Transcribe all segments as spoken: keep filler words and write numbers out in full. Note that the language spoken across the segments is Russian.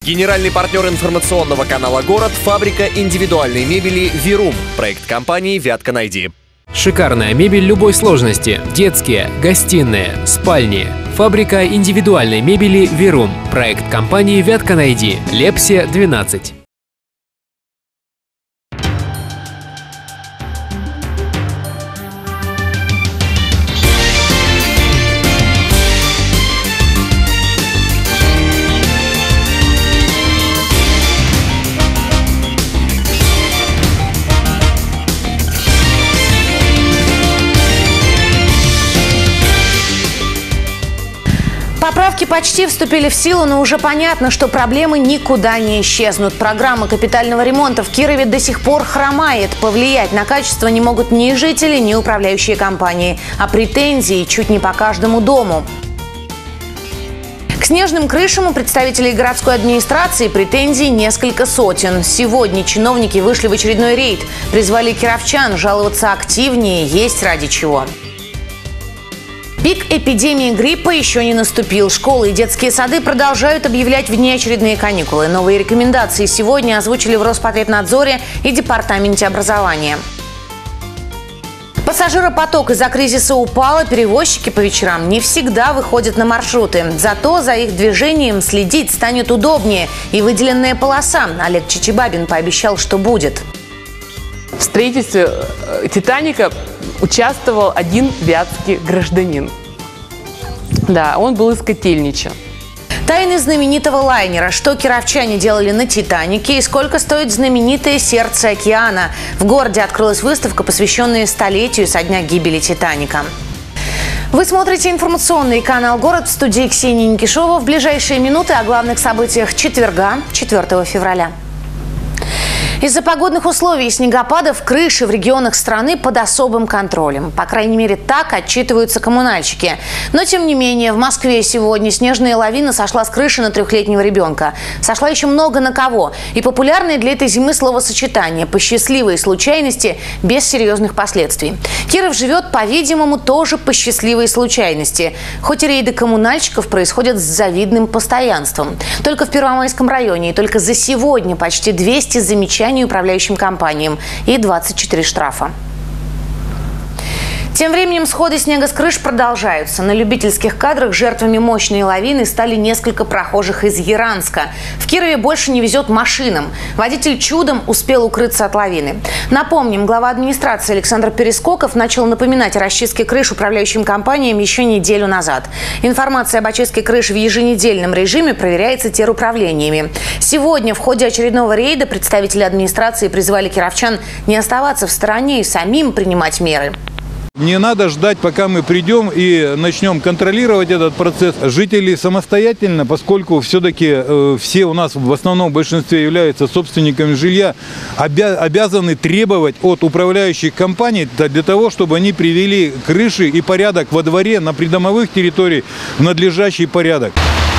Генеральный партнер информационного канала «Город» – фабрика индивидуальной мебели «Вирум». Проект компании «Вятка Найди». Шикарная мебель любой сложности. Детские, гостиные, спальни. Фабрика индивидуальной мебели «Вирум». Проект компании «Вятка Найди». Лепсия, двенадцать. Поправки почти вступили в силу, но уже понятно, что проблемы никуда не исчезнут. Программа капитального ремонта в Кирове до сих пор хромает. Повлиять на качество не могут ни жители, ни управляющие компании. А претензии чуть не по каждому дому. К снежным крышам у представителей городской администрации претензий несколько сотен. Сегодня чиновники вышли в очередной рейд. Призвали кировчан жаловаться активнее, есть ради чего. Пик эпидемии гриппа еще не наступил. Школы и детские сады продолжают объявлять внеочередные каникулы. Новые рекомендации сегодня озвучили в Роспотребнадзоре и Департаменте образования. Пассажиропоток из-за кризиса упал, а перевозчики по вечерам не всегда выходят на маршруты. Зато за их движением следить станет удобнее. И выделенная полоса. Олег Чичибабин пообещал, что будет. В строительстве «Титаника» участвовал один вятский гражданин. Да, он был из Котельнича. Тайны знаменитого лайнера. Что кировчане делали на «Титанике» и сколько стоит знаменитое «Сердце океана». В городе открылась выставка, посвященная столетию со дня гибели «Титаника». Вы смотрите информационный канал «Город», в студии Ксения Никишова. В ближайшие минуты о главных событиях четверга, четвёртого февраля. Из-за погодных условий и снегопадов крыши в регионах страны под особым контролем. По крайней мере, так отчитываются коммунальщики. Но, тем не менее, в Москве сегодня снежная лавина сошла с крыши на трехлетнего ребенка. Сошла еще много на кого. И популярное для этой зимы словосочетание «по счастливой случайности» без серьезных последствий. Киров живет, по-видимому, тоже по счастливой случайности. Хоть и рейды коммунальщиков происходят с завидным постоянством. Только в Первомайском районе и только за сегодня почти двести замечаний управляющим компаниям и двадцать четыре штрафа. Тем временем сходы снега с крыш продолжаются. На любительских кадрах жертвами мощной лавины стали несколько прохожих из Яранска. В Кирове больше не везет машинам. Водитель чудом успел укрыться от лавины. Напомним, глава администрации Александр Перескоков начал напоминать о расчистке крыш управляющим компаниям еще неделю назад. Информация об очистке крыш в еженедельном режиме проверяется теруправлениями. Сегодня в ходе очередного рейда представители администрации призвали кировчан не оставаться в стороне и самим принимать меры. Не надо ждать, пока мы придем и начнем контролировать этот процесс. Жители самостоятельно, поскольку все-таки э, все у нас в основном в большинстве являются собственниками жилья, обя обязаны требовать от управляющих компаний для того, чтобы они привели крыши и порядок во дворе на придомовых территориях в надлежащий порядок.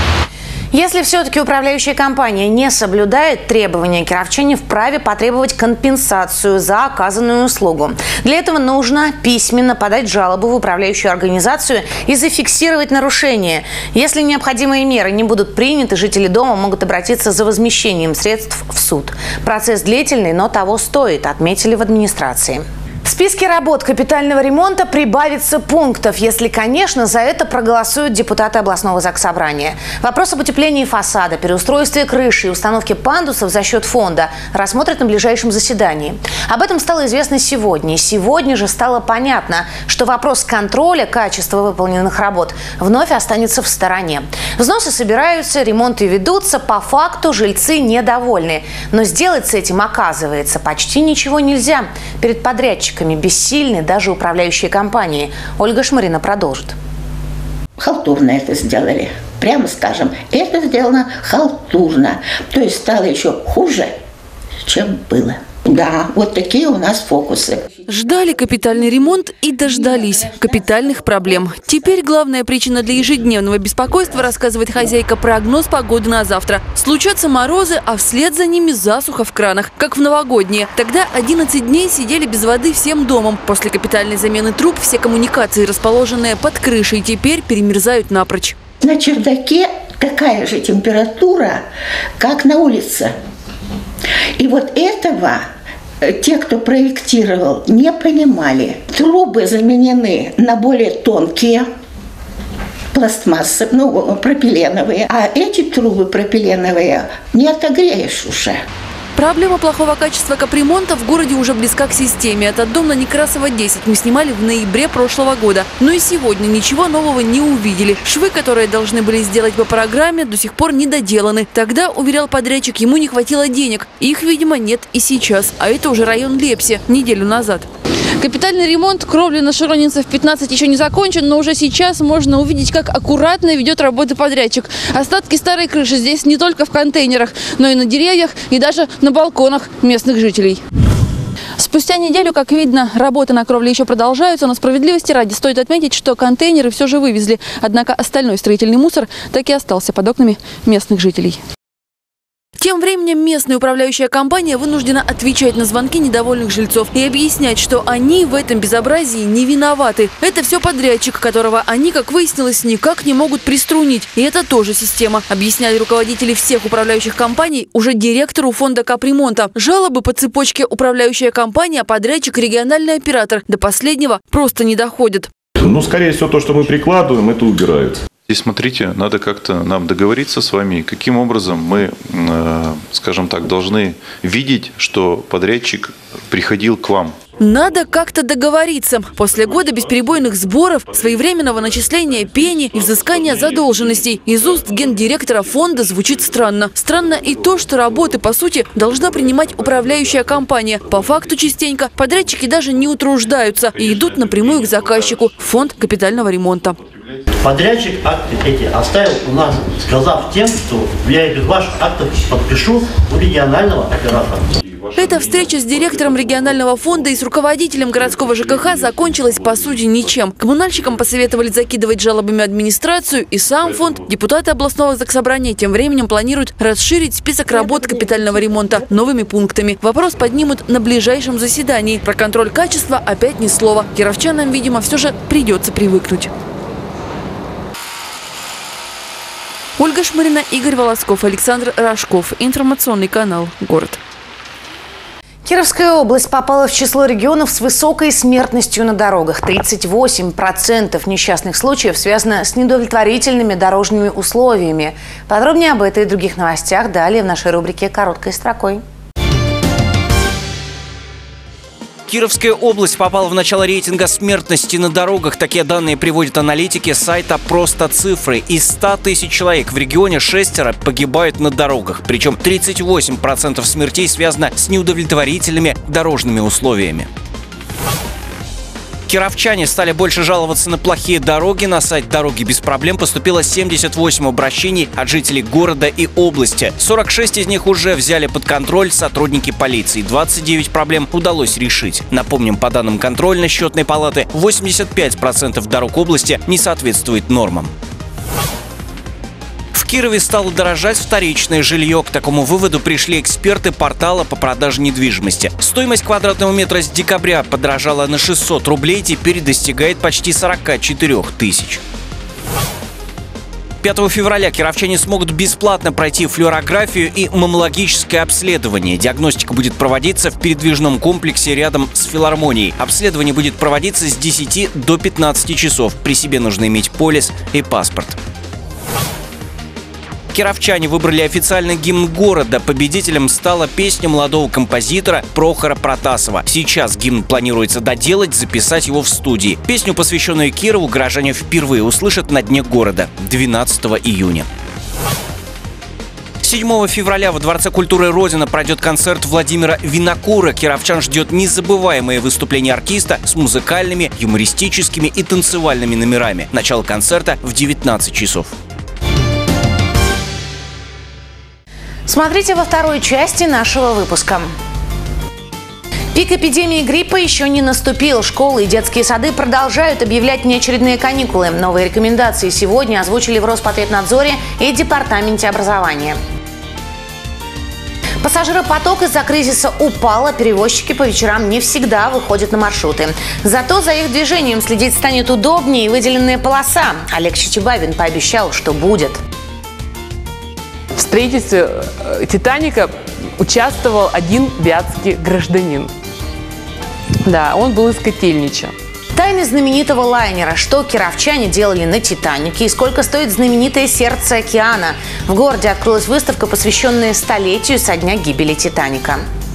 Если все-таки управляющая компания не соблюдает требования, кировчане вправе потребовать компенсацию за оказанную услугу. Для этого нужно письменно подать жалобу в управляющую организацию и зафиксировать нарушение. Если необходимые меры не будут приняты, жители дома могут обратиться за возмещением средств в суд. Процесс длительный, но того стоит, отметили в администрации. В списке работ капитального ремонта прибавится пунктов, если, конечно, за это проголосуют депутаты областного заксобрания. Вопрос об утеплении фасада, переустройстве крыши и установке пандусов за счет фонда рассмотрят на ближайшем заседании. Об этом стало известно сегодня. И сегодня же стало понятно, что вопрос контроля качества выполненных работ вновь останется в стороне. Взносы собираются, ремонты ведутся, по факту жильцы недовольны. Но сделать с этим, оказывается, почти ничего нельзя. Перед подрядчиками бессильны даже управляющие компании. Ольга Шмарина продолжит. Халтурно это сделали. Прямо скажем, это сделано халтурно. То есть стало еще хуже, чем было. Да, вот такие у нас фокусы. Ждали капитальный ремонт и дождались капитальных проблем. Теперь главная причина для ежедневного беспокойства, рассказывает хозяйка, прогноз погоды на завтра. Случатся морозы, а вслед за ними засуха в кранах, как в новогодние. Тогда одиннадцать дней сидели без воды всем домом. После капитальной замены труб все коммуникации, расположенные под крышей, теперь перемерзают напрочь. На чердаке такая же температура, как на улице. И вот этого те, кто проектировал, не понимали. Трубы заменены на более тонкие, пластмассы, ну, пропиленовые. А эти трубы пропиленовые не отогреешь уже. Проблема плохого качества капремонта в городе уже близка к системе. Этот дом на Некрасова десять мы снимали в ноябре прошлого года. Но и сегодня ничего нового не увидели. Швы, которые должны были сделать по программе, до сих пор не доделаны. Тогда, уверял подрядчик, ему не хватило денег. Их, видимо, нет и сейчас. А это уже район Лепси, неделю назад. Капитальный ремонт кровли на Широнинцев пятнадцать еще не закончен, но уже сейчас можно увидеть, как аккуратно ведет работы подрядчик. Остатки старой крыши здесь не только в контейнерах, но и на деревьях, и даже на балконах местных жителей. Спустя неделю, как видно, работы на кровле еще продолжаются, но справедливости ради стоит отметить, что контейнеры все же вывезли. Однако остальной строительный мусор так и остался под окнами местных жителей. Тем временем местная управляющая компания вынуждена отвечать на звонки недовольных жильцов и объяснять, что они в этом безобразии не виноваты. Это все подрядчик, которого они, как выяснилось, никак не могут приструнить. И это тоже система, объясняли руководители всех управляющих компаний уже директору фонда капремонта. Жалобы по цепочке управляющая компания, подрядчик, региональный оператор до последнего просто не доходят. Ну, скорее всего, то, что мы прикладываем, это убирают. И смотрите, надо как-то нам договориться с вами, каким образом мы, скажем так, должны видеть, что подрядчик приходил к вам. Надо как-то договориться. После года бесперебойных сборов, своевременного начисления пени и взыскания задолженностей из уст гендиректора фонда звучит странно. Странно и то, что работы, по сути, должна принимать управляющая компания. По факту частенько подрядчики даже не утруждаются и идут напрямую к заказчику – фонд капитального ремонта. Подрядчик акты эти оставил у нас, сказав тем, что я без ваших актов подпишу у регионального оператора. Эта встреча с директором регионального фонда и с руководителем городского ЖКХ закончилась, по сути, ничем. Коммунальщикам посоветовали закидывать жалобами администрацию и сам фонд. Депутаты областного заксобрания тем временем планируют расширить список работ капитального ремонта новыми пунктами. Вопрос поднимут на ближайшем заседании. Про контроль качества опять ни слова. Кировчанам, видимо, все же придется привыкнуть. Ольга Шмырина, Игорь Волосков, Александр Рожков. Информационный канал «Город». Кировская область попала в число регионов с высокой смертностью на дорогах. тридцать восемь процентов несчастных случаев связано с неудовлетворительными дорожными условиями. Подробнее об этой и других новостях далее в нашей рубрике «Короткой строкой». Кировская область попала в начало рейтинга смертности на дорогах. Такие данные приводят аналитики сайта «Просто цифры». Из ста тысяч человек в регионе шестеро погибают на дорогах. Причем тридцать восемь процентов смертей связано с неудовлетворительными дорожными условиями. Кировчане стали больше жаловаться на плохие дороги. На сайт «Дороги без проблем» поступило семьдесят восемь обращений от жителей города и области. сорок шесть из них уже взяли под контроль сотрудники полиции. двадцать девять проблем удалось решить. Напомним, по данным контрольно-счетной палаты, восемьдесят пять процентов дорог области не соответствует нормам. В Кирове стало дорожать вторичное жилье. К такому выводу пришли эксперты портала по продаже недвижимости. Стоимость квадратного метра с декабря подорожала на шестьсот рублей, теперь достигает почти сорок четыре тысяч. пятого февраля кировчане смогут бесплатно пройти флюорографию и маммологическое обследование. Диагностика будет проводиться в передвижном комплексе рядом с филармонией. Обследование будет проводиться с десяти до пятнадцати часов. При себе нужно иметь полис и паспорт. Кировчане выбрали официальный гимн города. Победителем стала песня молодого композитора Прохора Протасова. Сейчас гимн планируется доделать, записать его в студии. Песню, посвященную Кирову, горожане впервые услышат на Дне города двенадцатого июня. седьмого февраля во Дворце культуры «Родина» пройдет концерт Владимира Винокура. Кировчан ждет незабываемое выступление артиста с музыкальными, юмористическими и танцевальными номерами. Начало концерта в девятнадцать часов. Смотрите во второй части нашего выпуска. Пик эпидемии гриппа еще не наступил. Школы и детские сады продолжают объявлять неочередные каникулы. Новые рекомендации сегодня озвучили в Роспотребнадзоре и Департаменте образования. Пассажиропоток из-за кризиса упал, а перевозчики по вечерам не всегда выходят на маршруты. Зато за их движением следить станет удобнее и выделенная полоса. Олег Чичибавин пообещал, что будет. строительстве «Титаника» участвовал один вятский гражданин. Да, он был из Котельнича. Тайны знаменитого лайнера. Что кировчане делали на «Титанике» и сколько стоит знаменитое «Сердце океана». В городе открылась выставка, посвященная столетию со дня гибели «Титаника».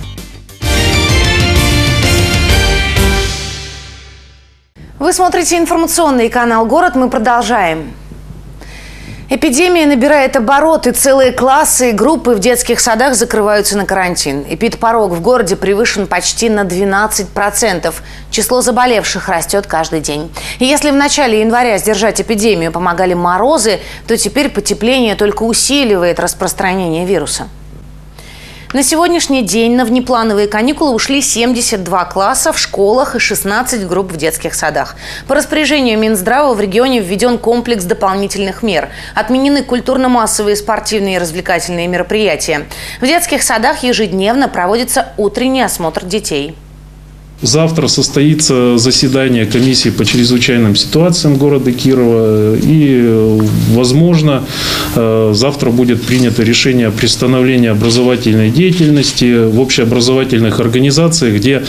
Вы смотрите информационный канал «Город». Мы продолжаем. Эпидемия набирает обороты. Целые классы и группы в детских садах закрываются на карантин. Эпидпорог в городе превышен почти на двенадцать процентов. Число заболевших растет каждый день. И если в начале января сдержать эпидемию помогали морозы, то теперь потепление только усиливает распространение вируса. На сегодняшний день на внеплановые каникулы ушли семьдесят два класса в школах и шестнадцать групп в детских садах. По распоряжению Минздрава в регионе введен комплекс дополнительных мер. Отменены культурно-массовые, спортивные и развлекательные мероприятия. В детских садах ежедневно проводится утренний осмотр детей. Завтра состоится заседание комиссии по чрезвычайным ситуациям города Кирова. И, возможно, завтра будет принято решение о приостановлении образовательной деятельности в общеобразовательных организациях, где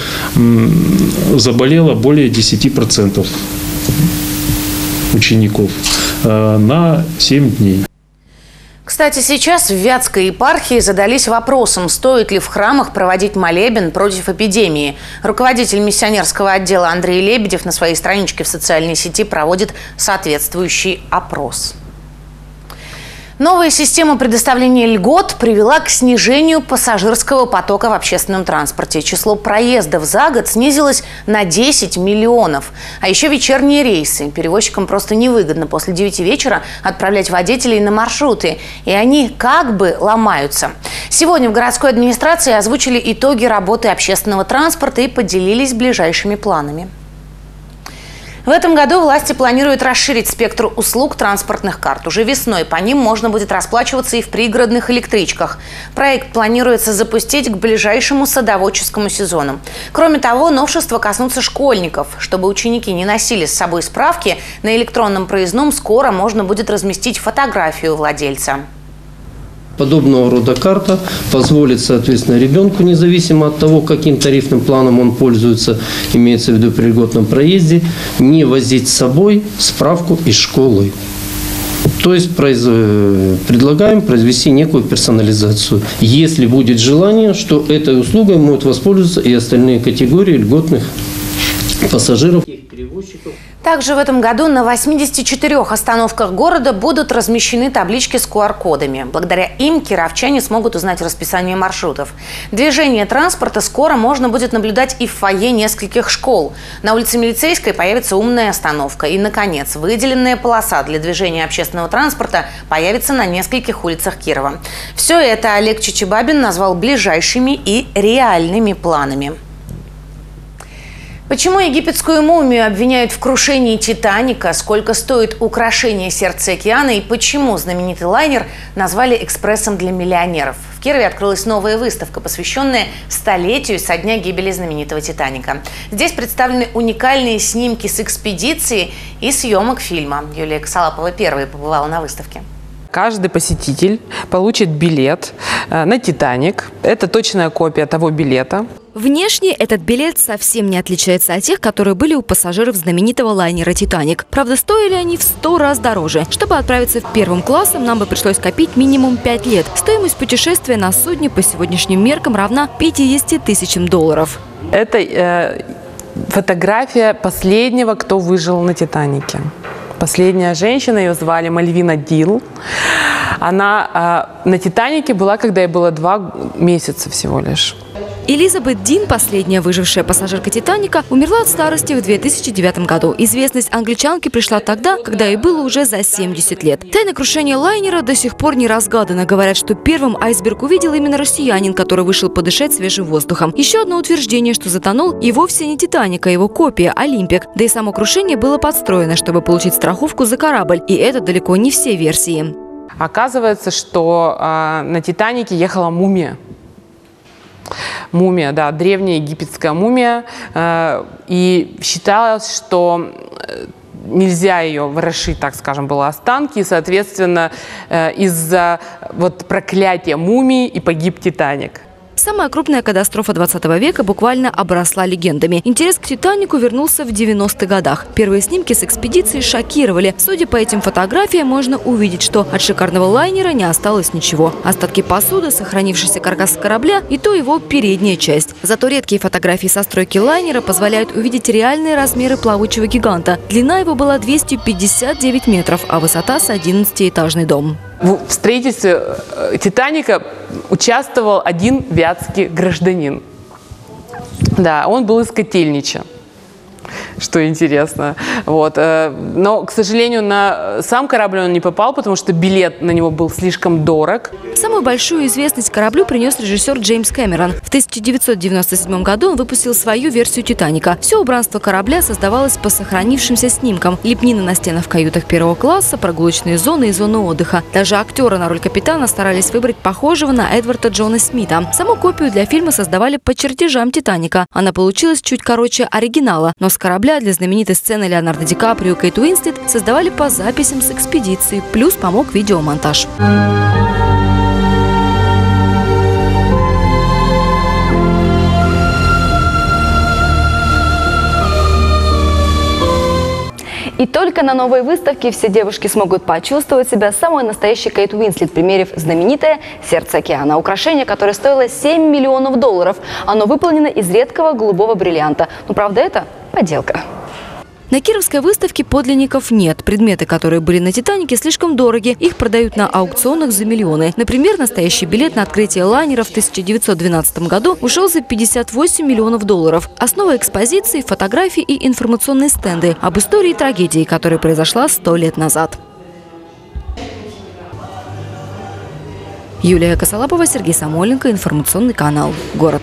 заболело более десяти процентов учеников на семь дней. Кстати, сейчас в Вятской епархии задались вопросом, стоит ли в храмах проводить молебен против эпидемии. Руководитель миссионерского отдела Андрей Лебедев на своей страничке в социальной сети проводит соответствующий опрос. Новая система предоставления льгот привела к снижению пассажирского потока в общественном транспорте. Число проездов за год снизилось на десять миллионов. А еще вечерние рейсы. Перевозчикам просто невыгодно после девяти вечера отправлять водителей на маршруты. И они как бы ломаются. Сегодня в городской администрации озвучили итоги работы общественного транспорта и поделились ближайшими планами. В этом году власти планируют расширить спектр услуг транспортных карт. Уже весной по ним можно будет расплачиваться и в пригородных электричках. Проект планируется запустить к ближайшему садоводческому сезону. Кроме того, новшества коснутся школьников. Чтобы ученики не носили с собой справки, на электронном проездном скоро можно будет разместить фотографию владельца. Подобного рода карта позволит, соответственно, ребенку, независимо от того, каким тарифным планом он пользуется, имеется в виду при льготном проезде, не возить с собой справку из школы. То есть произ... предлагаем произвести некую персонализацию. Если будет желание, что этой услугой могут воспользоваться и остальные категории льготных пассажиров. Также в этом году на восьмидесяти четырёх остановках города будут размещены таблички с ку ар кодами. Благодаря им кировчане смогут узнать расписание маршрутов. Движение транспорта скоро можно будет наблюдать и в фойе нескольких школ. На улице Милицейской появится умная остановка. И, наконец, выделенная полоса для движения общественного транспорта появится на нескольких улицах Кирова. Все это Олег Чичибабин назвал ближайшими и реальными планами. Почему египетскую мумию обвиняют в крушении «Титаника», сколько стоит украшение «Сердца океана» и почему знаменитый лайнер назвали экспрессом для миллионеров? В Кирове открылась новая выставка, посвященная столетию со дня гибели знаменитого «Титаника». Здесь представлены уникальные снимки с экспедиции и съемок фильма. Юлия Косолапова первая побывала на выставке. Каждый посетитель получит билет на «Титаник». Это точная копия того билета. Внешне этот билет совсем не отличается от тех, которые были у пассажиров знаменитого лайнера «Титаник». Правда, стоили они в сто раз дороже. Чтобы отправиться в первым классом, нам бы пришлось копить минимум пять лет. Стоимость путешествия на судне по сегодняшним меркам равна пятидесяти тысячам долларов. Это э, фотография последнего, кто выжил на «Титанике». Последняя женщина, ее звали Мальвина Дил. Она э, на «Титанике» была, когда ей было два месяца всего лишь. Элизабет Дин, последняя выжившая пассажирка «Титаника», умерла от старости в две тысячи девятом году. Известность англичанки пришла тогда, когда ей было уже за семьдесят лет. Тайна крушения лайнера до сих пор не разгадана. Говорят, что первым айсберг увидел именно россиянин, который вышел подышать свежим воздухом. Еще одно утверждение, что затонул и вовсе не «Титаник», а его копия «Олимпик». Да и само крушение было подстроено, чтобы получить страховку за корабль. И это далеко не все версии. Оказывается, что э, на «Титанике» ехала мумия. Мумия, да, древняя египетская мумия. Э, и считалось, что нельзя ее ворошить, так скажем, было останки. И, соответственно, из-за вот проклятия мумии и погиб «Титаник». Самая крупная катастрофа двадцатого века буквально обросла легендами. Интерес к «Титанику» вернулся в девяностых годах. Первые снимки с экспедиции шокировали. Судя по этим фотографиям, можно увидеть, что от шикарного лайнера не осталось ничего. Остатки посуды, сохранившийся каркас корабля и то его передняя часть. Зато редкие фотографии со стройки лайнера позволяют увидеть реальные размеры плавучего гиганта. Длина его была двести пятьдесят девять метров, а высота с одиннадцатиэтажный дом. В строительстве «Титаника» участвовал один вятский гражданин. Да, он был из Котельнича, что интересно. Вот. Но, к сожалению, на сам корабль он не попал, потому что билет на него был слишком дорог. Самую большую известность кораблю принес режиссер Джеймс Кэмерон. В тысяча девятьсот девяносто седьмом году он выпустил свою версию «Титаника». Все убранство корабля создавалось по сохранившимся снимкам. Лепнина на стенах в каютах первого класса, прогулочные зоны и зоны отдыха. Даже актеры на роль капитана старались выбрать похожего на Эдварда Джона Смита. Саму копию для фильма создавали по чертежам «Титаника». Она получилась чуть короче оригинала, но с корабля для знаменитой сцены Леонардо Ди Каприо и Кейт Уинслет создавали по записям с экспедиции, плюс помог видеомонтаж. И только на новой выставке все девушки смогут почувствовать себя самой настоящей Кейт Уинслет, примерив знаменитое «Сердце океана». Украшение, которое стоило семь миллионов долларов. Оно выполнено из редкого голубого бриллианта. Но правда, это подделка. На Кировской выставке подлинников нет. Предметы, которые были на «Титанике», слишком дороги. Их продают на аукционах за миллионы. Например, настоящий билет на открытие лайнера в тысяча девятьсот двенадцатом году ушел за пятьдесят восемь миллионов долларов. Основа экспозиции – фотографии и информационные стенды об истории трагедии, которая произошла сто лет назад. Юлия Косолапова, Сергей Самойленко, информационный канал «Город».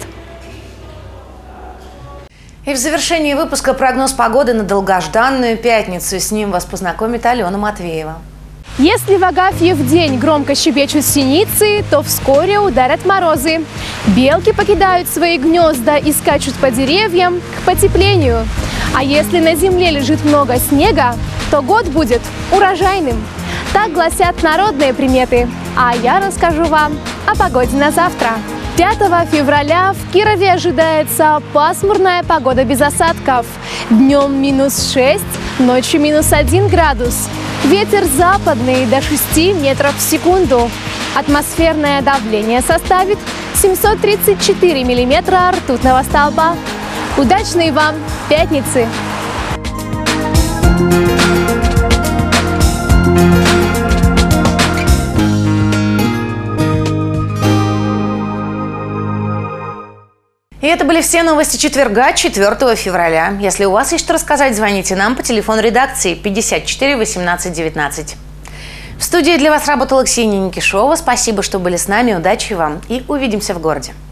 И в завершении выпуска прогноз погоды на долгожданную пятницу. С ним вас познакомит Алена Матвеева. Если в Агафье в день громко щебечут синицы, то вскоре ударят морозы. Белки покидают свои гнезда и скачут по деревьям к потеплению. А если на земле лежит много снега, то год будет урожайным. Так гласят народные приметы. А я расскажу вам о погоде на завтра. пятого февраля в Кирове ожидается пасмурная погода без осадков. Днем минус шесть, ночью минус один градус. Ветер западный до шести метров в секунду. Атмосферное давление составит семьсот тридцать четыре миллиметра ртутного столба. Удачной вам пятницы! И это были все новости четверга, четвёртого февраля. Если у вас есть что рассказать, звоните нам по телефону редакции пятьдесят четыре восемнадцать девятнадцать. В студии для вас работала Ксения Никишова. Спасибо, что были с нами. Удачи вам и увидимся в городе.